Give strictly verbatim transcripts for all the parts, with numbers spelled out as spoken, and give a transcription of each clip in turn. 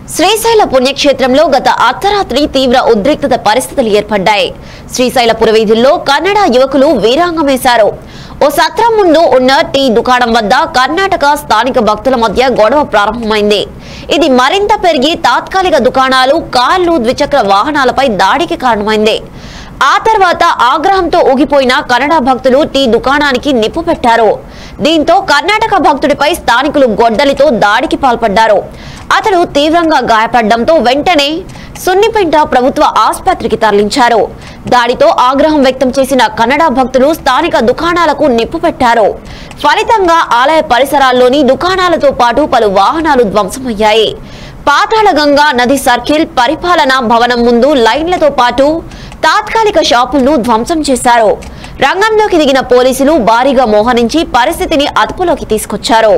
శ్రీశైల పుణ్యక్షేత్రంలో గత అర్ధరాత్రి తీవ్ర ఉద్రిక్తత పరిస్థితులు ఏర్పడ్డాయి. శ్రీశైల పురవీధుల్లో కన్నడ యువకులు వీరాంగమేశారు. ఓ సత్రం ముందు ఉన్న టీ దుకాణం వద్ద కర్ణాటక స్థానిక భక్తుల మధ్య గొడవ ప్రారంభమైంది. ఇది మరింత పెరిగి తాత్కాలిక దుకాణాలు, కార్లు, ద్విచక్ర వాహనాలపై దాడికి కారణమైంది. ఆ తర్వాత ఆగ్రహంతో ఊగిపోయిన కన్నడ భక్తులు టీ దుకాణానికి నిప్పు పెట్టారు. దీంతో కర్ణాటక భక్తుడిపై స్థానికులు గొడ్డలితో దాడికి పాల్పడ్డారు. అతడు తీవ్రంగా గాయపడడంతో వెంటనే సున్నిపెంట ప్రభుత్వ ఆసుపత్రికి తరలించారు. దాడితో ఆగ్రహం వ్యక్తం చేసిన కన్నడ భక్తులు స్థానిక దుకాణాలకు నిప్పు పెట్టారు. ఫలితంగా ఆలయ పరిసరాల్లోని దుకాణాలతో పాటు పలు వాహనాలు ధ్వంసమయ్యాయి. పాతాళగంగా నది సర్కిల్, పరిపాలనా భవనం ముందు లైన్లతో పాటు తాత్కాలిక షాపులను ధ్వంసం చేశారు. రంగంలోకి దిగిన పోలీసులు భారీగా మోహరించి పరిస్థితిని అదుపులోకి తీసుకొచ్చారు.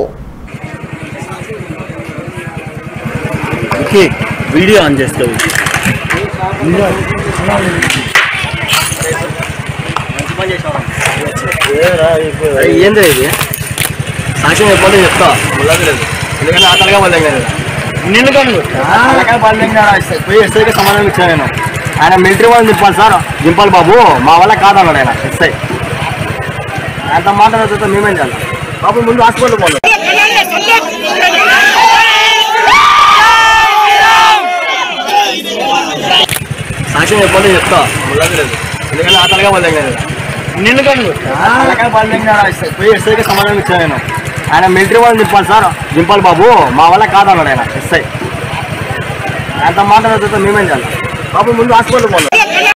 వీడియో ఆన్ చేస్తావు ఏంది ఇది సాక్ష్యం చెప్పాలి చెప్తా ఎందుకంటే ఆ తలగా పడలేం కదా నిన్ను తలగా పడలేం కదా పోయి ఎస్ఐకి సమాధానం ఇచ్చాను నేను. ఆయన మిలిటరీ వాళ్ళని దింపాలి సార్, దింపాలి బాబు, మా వల్ల కాదన్నాడు ఆయన ఎస్ఐ. అంత మాట్లాడుతూ మేమేం చేయాలి బాబు, ముందు హాస్పిటల్ పోవాలి. సాక్ష్యం చెప్పాలి చెప్తా ఎందుకంటే ఆ తలగా పడలేం కదా నిన్ను తలగా పడలేం కదా పోయి ఎస్ఐకి సమాధానం ఇచ్చాను నేను. ఆయన మిలిటరీ వాళ్ళని దింపాలి సార్, దింపాలి బాబు, మా వల్ల కాదన్నాడు ఆయన ఎస్ఐ. అంత మాట్లాడుతూ మేమేం చేయాలి బాబు, ముందు హాస్పిటల్ పోవాలి.